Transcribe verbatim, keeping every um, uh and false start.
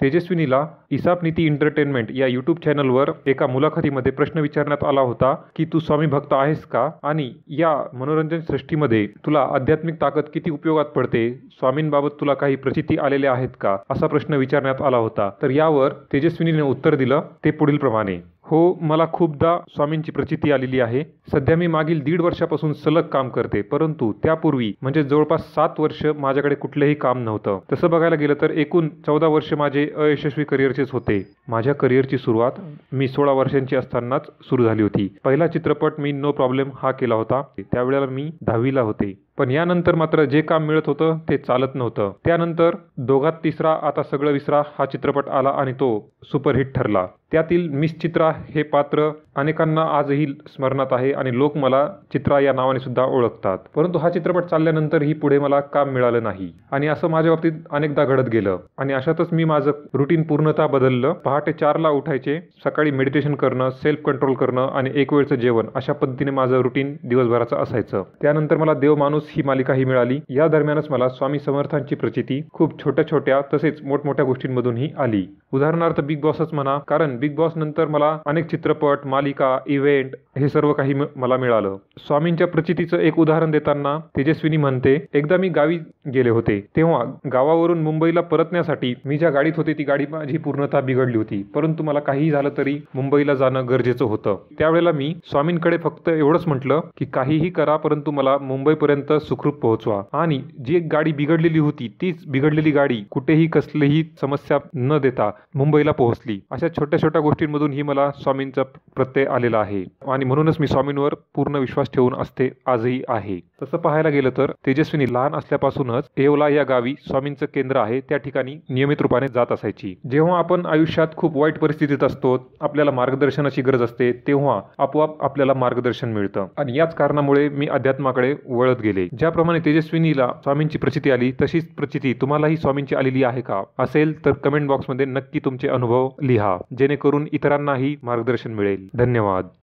तेजस्विनीला इसाप नीती एंटरटेनमेंट या यूट्यूब चॅनलवर एका मुलाखतीमध्ये प्रश्न विचारण्यात आला होता की तू स्वामी भक्त आहेस का आणि या मनोरंजन सृष्टीमध्ये तुला आध्यात्मिक ताकद किती उपयोगात पडते, स्वामींबाबत तुला काही प्रचिती आलेल्या आहेत का, असा प्रश्न विचारण्यात आला होता। तर यावर तेजस्विनीने उत्तर दिलं ते पुढील प्रमाणे। हो, मला खूपदा स्वामींची प्रचिती आलेली आहे। सध्या मी मागील दीड वर्षापासून सलग काम करते, परंतु त्यापूर्वी म्हणजे जवळपास सात वर्ष माझ्याकडे कुठलेही काम नव्हतं। तसं बघायला गेलं तर एकूण चौदा वर्ष माझे अयशस्वी करिअरचेच होते। माझ्या करिअरची सुरुवात मी सोळा वर्षांची असतानाच सुरू झाली होती। पहिला चित्रपट मी नो प्रॉब्लेम हा केला होता, त्यावेळेला मी दहावीला होते। पण यानंतर मात्र जे काम मिळत होतं ते चालत नव्हतं। त्यानंतर दोघात तिसरा आता सगळं विसरा हा चित्रपट आला आणि तो सुपरहिट ठरला। त्यातील मिस चित्रा हे पात्र अनेकांना आजही स्मरणात आहे आणि लोक मला चित्रा या नावाने सुद्धा ओळखतात। परंतु हा चित्रपट चालल्यानंतरही पुढे मला काम मिळालं नाही आणि असं माझ्या बाबतीत अनेकदा घडत गेलं आणि अशातच मी माझं रुटीन पूर्णतः बदललं। पहाटे चारला उठायचे, सकाळी मेडिटेशन करणं, सेल्फ कंट्रोल करणं आणि एक वेळचं जेवण, अशा पद्धतीने माझं रुटीन दिवसभराचं असायचं। त्यानंतर मला देव माणूस ही मालिकाही मिळाली। या दरम्यानच मला स्वामी समर्थांची प्रचिती खूप छोट्या छोट्या तसेच मोठमोठ्या गोष्टींमधूनही आली। उदाहरणार्थ बिग बॉसच म्हणा, कारण बिग बॉस नंतर मला अनेक चित्रपट, मालिका, इव्हेंट हे सर्व काही मला मिळालं। स्वामींच्या प्रचितीचं एक उदाहरण देताना तेजस्विनी म्हणते, एकदा मी गावी गेले होते, तेव्हा गावावरून मुंबईला परतण्यासाठी मी ज्या गाडीत होते ती गाडी माझी पूर्णतः बिघडली होती, परंतु मला काहीही झालं तरी मुंबईला जाणं गरजेचं होतं। त्यावेळेला मी स्वामींकडे फक्त एवढंच म्हटलं की काहीही करा, परंतु मला मुंबईपर्यंत सुखरूप पोहोचवा। आणि जी एक गाडी बिघडलेली होती तीच बिघडलेली गाडी कुठेही कसलीही समस्या न देता मुंबईला पोहोचली। अशा छोट्या छोट्या गोष्टींमधून ही मला स्वामींचा प्रत्यय आलेला आहे आणि म्हणूनच मी स्वामींवर पूर्ण विश्वास ठेवून असते, आजही आहे। तसं पाहायला गेलं तर तेजस्विनी लहान असल्यापासूनच येवला या गावी स्वामींचं केंद्र आहे, त्या ठिकाणी नियमित रूपाने जात असायची। जेव्हा आपण आयुष्यात खूप वाईट परिस्थितीत असतो, आपल्याला मार्गदर्शनाची गरज असते, तेव्हा आपोआप आपल्याला मार्गदर्शन मिळतं आणि याच कारणामुळे मी अध्यात्माकडे वळत गेले। ज्याप्रमाणे तेजस्विनीला स्वामींची प्रचिती आली, तशीच प्रचिती तुम्हालाही स्वामींची आलेली आहे का? असेल तर कमेंट बॉक्समध्ये नक्की तुमचे अनुभव लिहा, जेणेकरून इतरांनाही मार्गदर्शन मिळेल। धन्यवाद।